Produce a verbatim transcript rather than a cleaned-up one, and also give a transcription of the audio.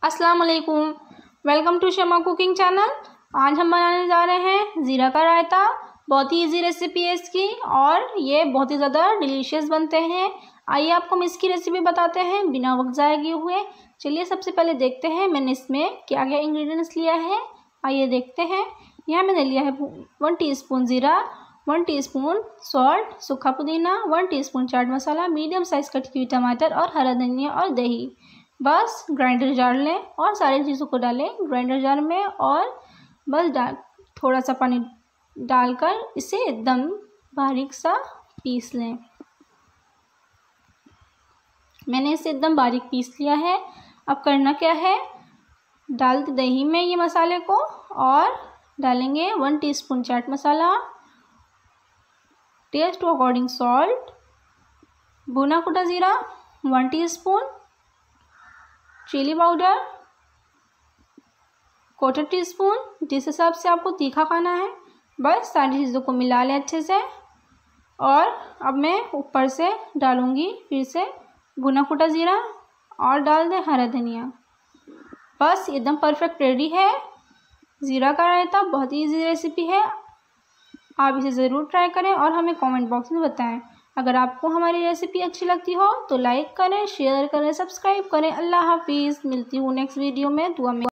अस्सलाम वालेकुम, welcome to Shama cooking channel. आज हम बनाने जा रहे हैं ज़ीरा का रायता। बहुत ही इजी रेसिपी है इसकी और ये बहुत ही ज़्यादा डिलीशियस बनते हैं। आइए आपको हम इसकी रेसिपी बताते हैं बिना वक्त ज़ाया किए हुए। चलिए सबसे पहले देखते हैं मैंने इसमें क्या क्या इंग्रेडिएंट्स लिया है। आइए देखते हैं। यहाँ मैंने लिया है वन टीस्पून ज़ीरा, वन टीस्पून सॉल्ट, सूखा पुदीना, one teaspoon chaat masala, medium size कटी हुई टमाटर और हरा धनिया और दही। बस ग्राइंडर जार लें और सारी चीज़ों को डालें ग्राइंडर जार में और बस डाल थोड़ा सा पानी डालकर इसे एकदम बारीक सा पीस लें। मैंने इसे एकदम बारीक पीस लिया है। अब करना क्या है, डाल दही में ये मसाले को और डालेंगे one teaspoon chaat masala, taste to according salt, भुना कुटा ज़ीरा one teaspoon, chili powder quarter teaspoon, जिस हिसाब से आपको तीखा खाना है। बस सारी चीज़ों को मिला लें अच्छे से और अब मैं ऊपर से डालूँगी फिर से भुना कुटा ज़ीरा और डाल दें हरा धनिया। बस एकदम परफेक्ट रेडी है ज़ीरा का रायता। बहुत ही ईजी रेसिपी है, आप इसे ज़रूर ट्राई करें और हमें कमेंट बॉक्स में बताएं। अगर आपको हमारी रेसिपी अच्छी लगती हो तो लाइक करें, शेयर करें, सब्सक्राइब करें। अल्लाह हाफिज़। मिलती हूँ नेक्स्ट वीडियो में। दुआ में